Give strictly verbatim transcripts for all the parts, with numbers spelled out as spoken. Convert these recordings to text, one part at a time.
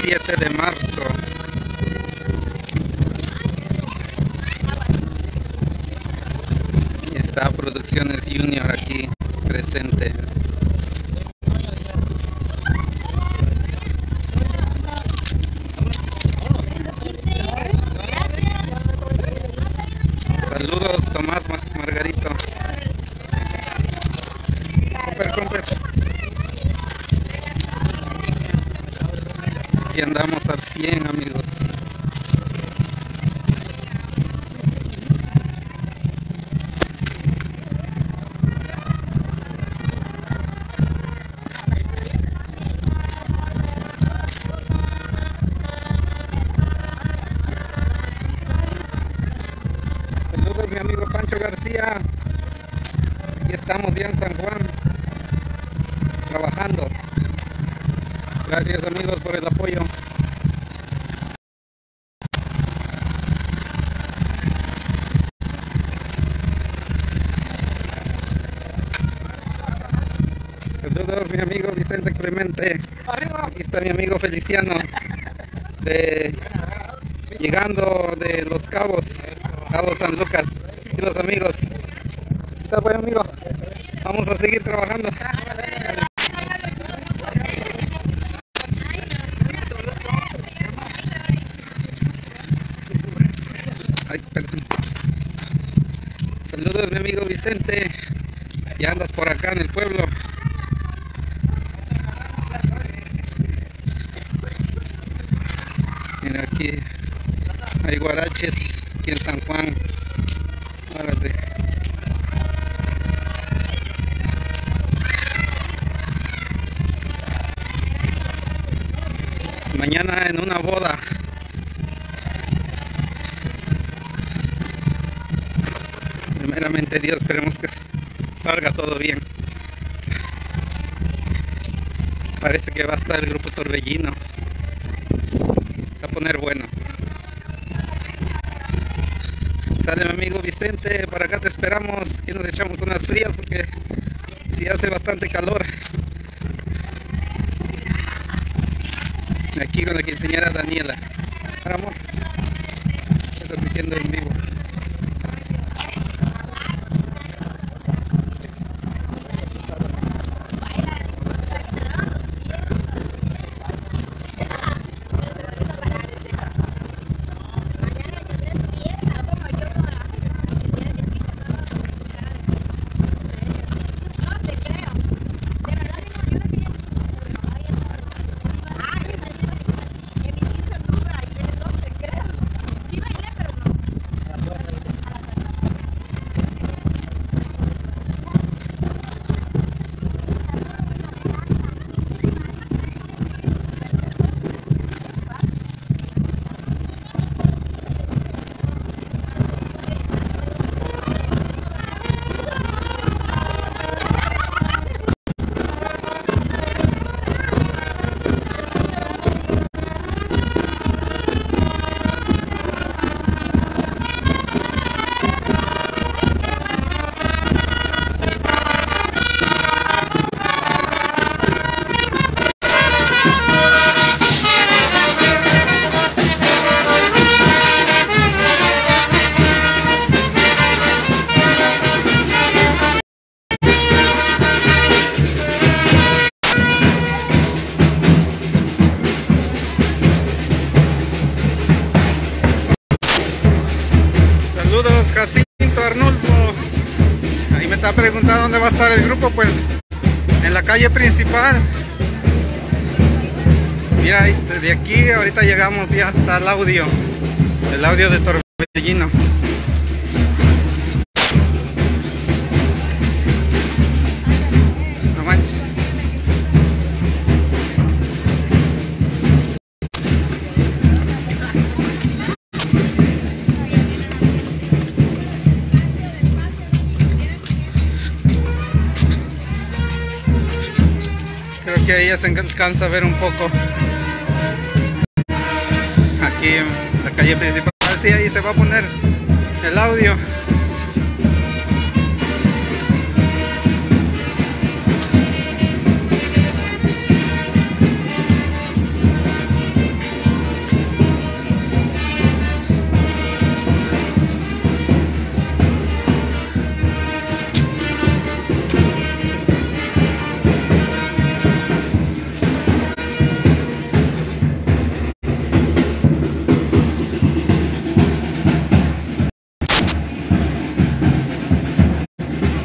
siete de marzo. Está Producciones Junior aquí presente. Saludos, Tomás Margarito. Comper, comper. Aquí andamos al cien, amigos. Saludos, mi amigo Pancho García. Aquí estamos ya en San Juan, trabajando. Gracias, amigos, por el apoyo. Saludos, mi amigo Vicente Clemente. Aquí está mi amigo Feliciano, de, llegando de Los Cabos, Cabo San Lucas. Y los amigos. ¿Qué tal, pues, amigo? Vamos a seguir trabajando. Ay, perdón. Saludos, mi amigo Vicente. Ya andas por acá en el pueblo. Mira, aquí hay guaraches aquí en San Juan. Órale. Mañana en una boda. Primeramente Dios, esperemos que salga todo bien. Parece que va a estar el grupo Torbellino. Va a poner bueno. Sale mi amigo Vicente, por acá te esperamos. Aquí nos echamos unas frías porque sí hace bastante calor. Aquí con la quinceañera Daniela. Para amor, estoy transmitiendo en vivo. Jacinto Arnulfo, ahí me está preguntando dónde va a estar el grupo. Pues en la calle principal. Mira, de aquí ahorita llegamos ya hasta el audio, el audio de Torbellino. No manches. Creo que ahí ya se alcanza a ver un poco. Aquí en la calle principal. Sí, ahí se va a poner el audio.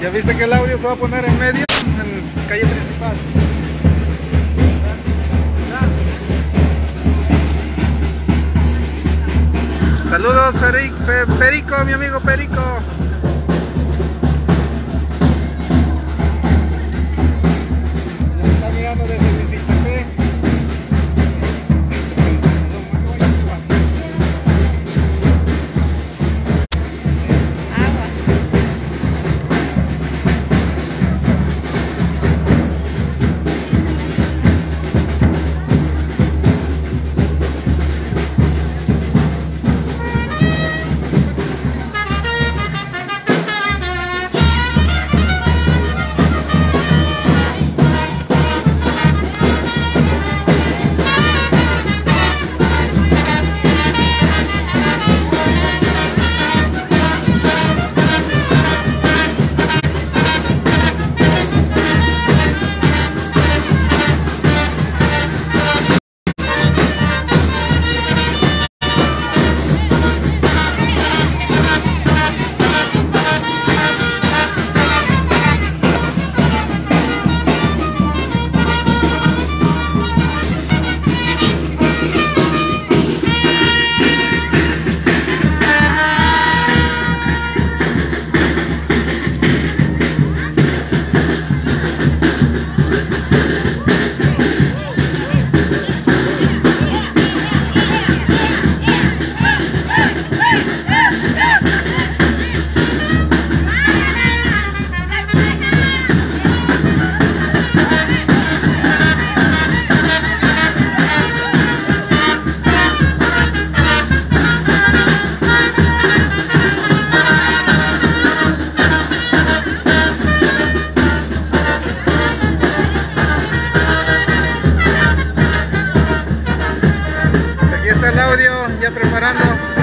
¿Ya viste que el audio se va a poner en medio, en calle principal? Saludos, Feri- Fe- Perico, mi amigo Perico. Nos está mirando desde Mississippi. El audio ya preparando.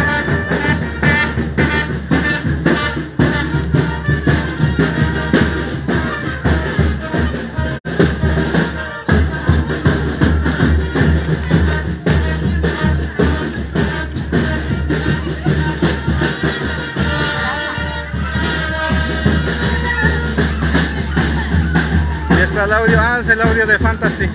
Ya está el audio, ah, es el audio de Fantasy.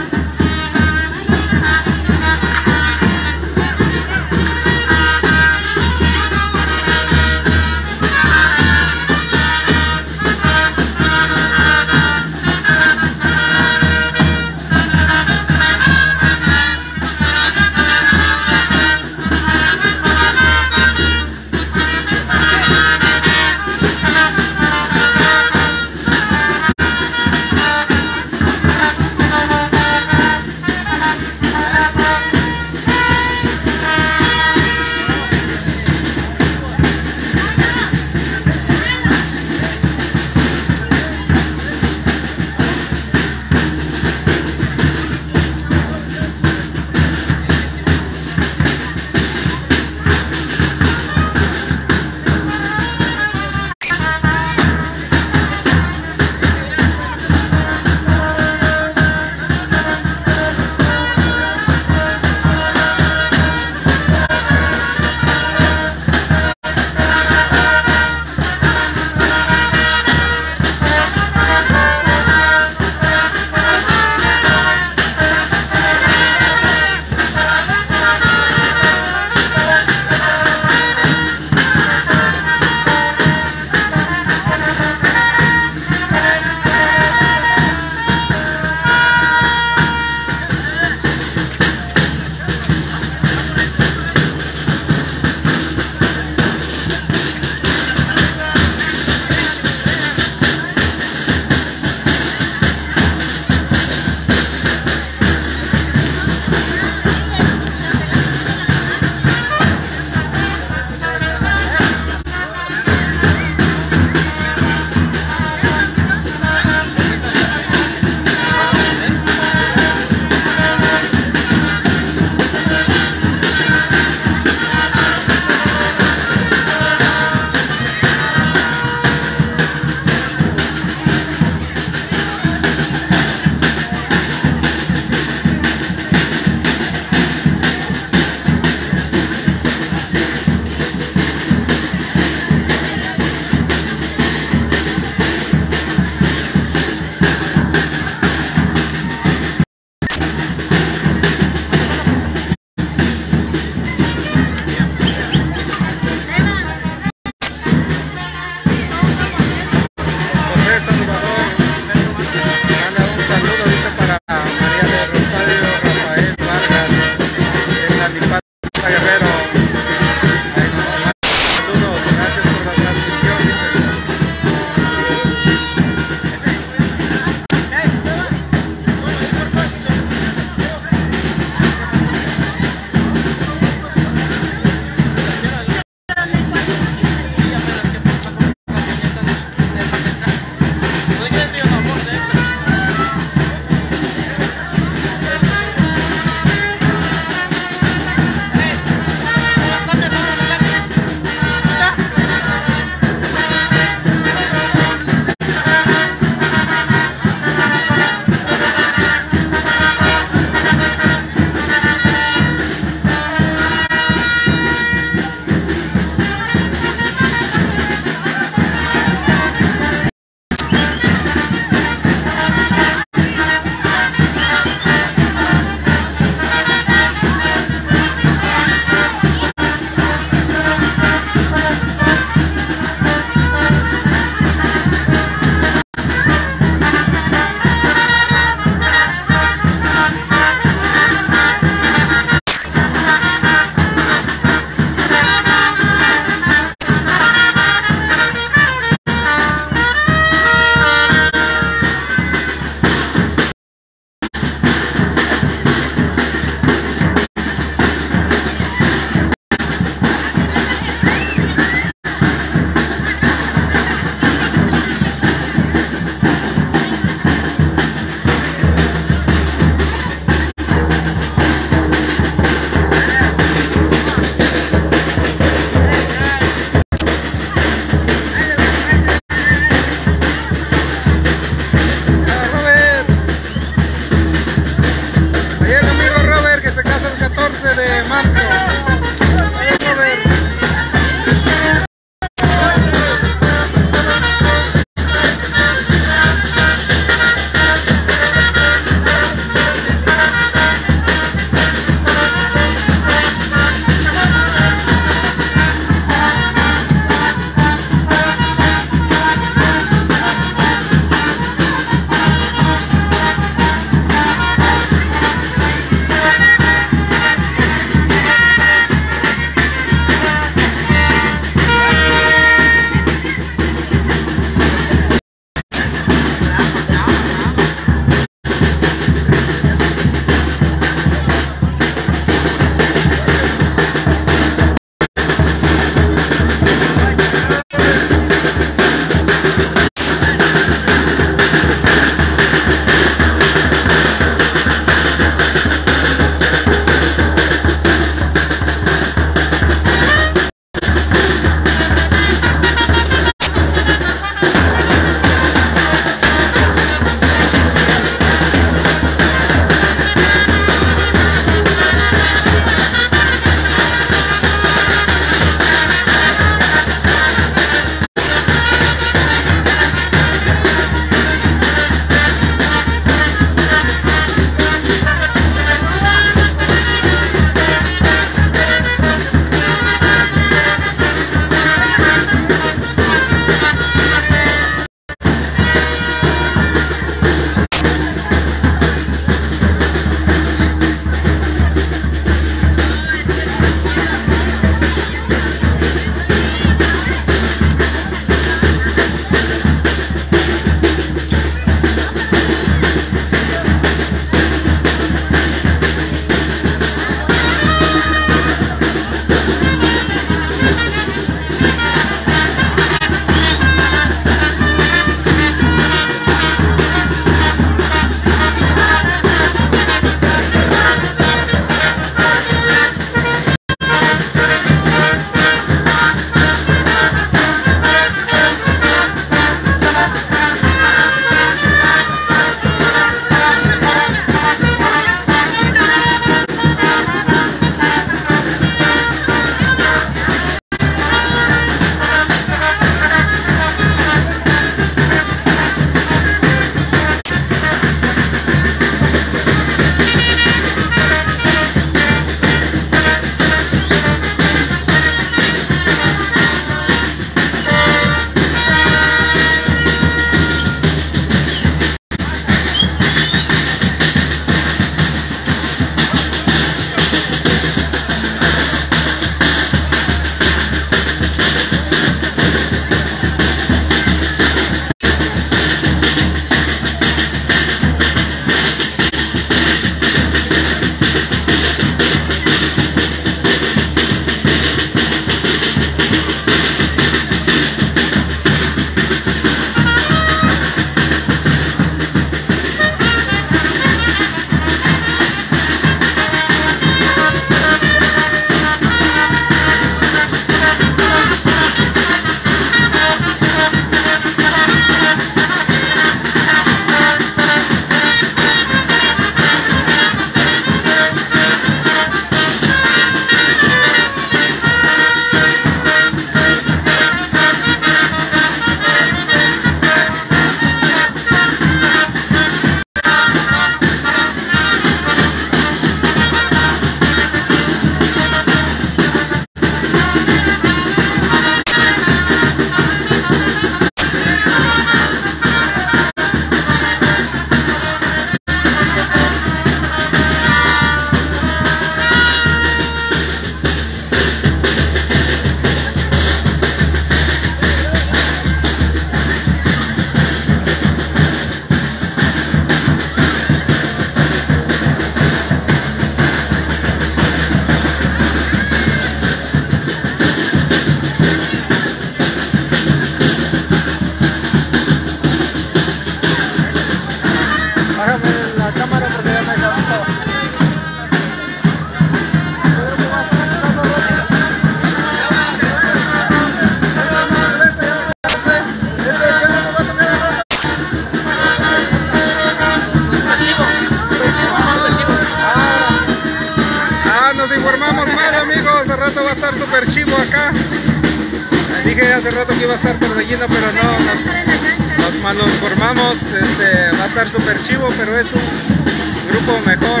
hace rato que iba a estar Torbellino, pero no, nos, nos malinformamos. Este, va a estar super chivo, pero es un grupo mejor.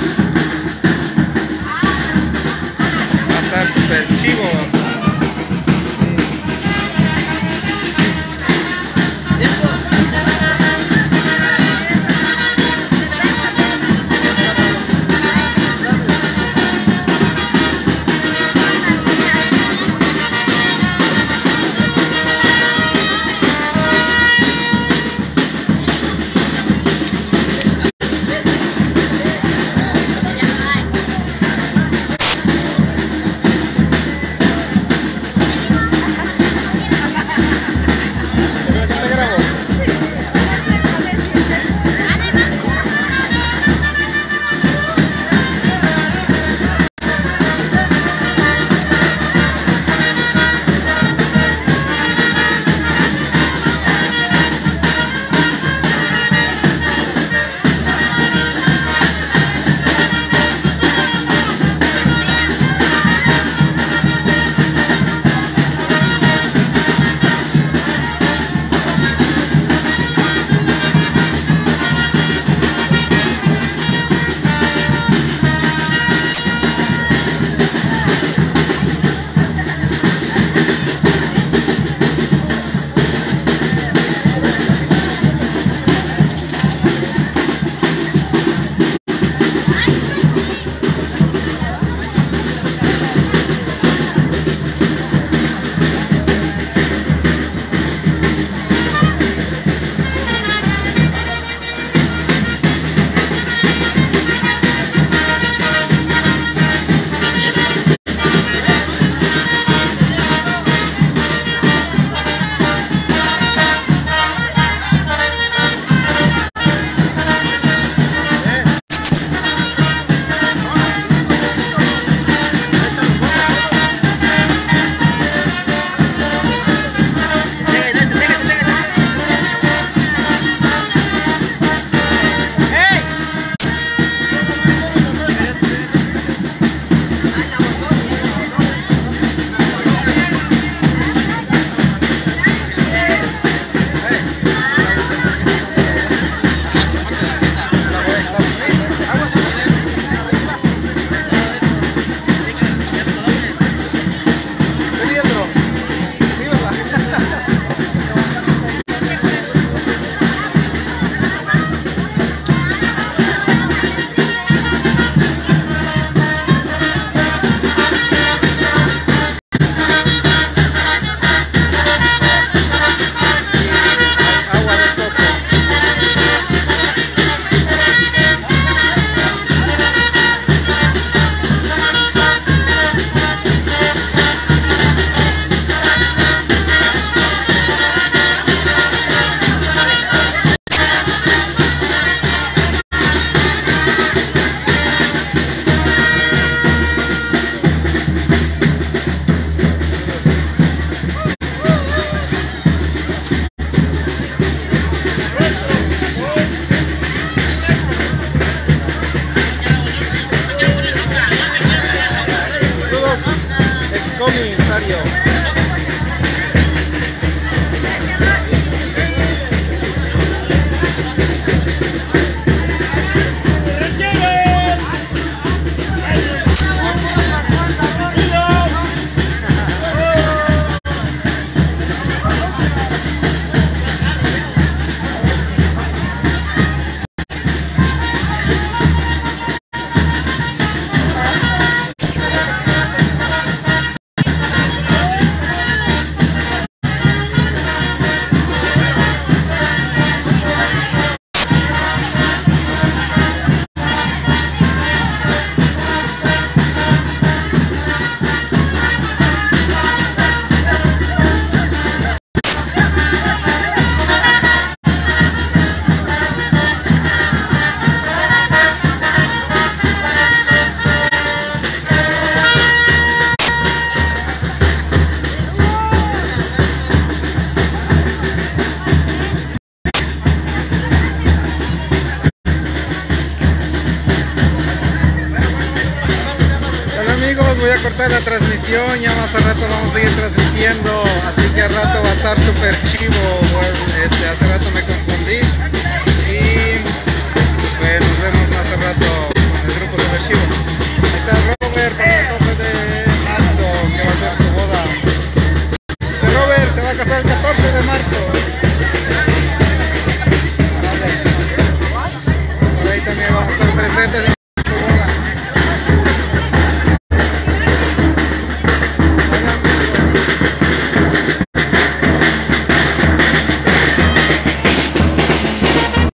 Va a estar super chivo. voy a cortar la transmisión, ya más al rato vamos a seguir transmitiendo, así que estar súper chivo, este, hace rato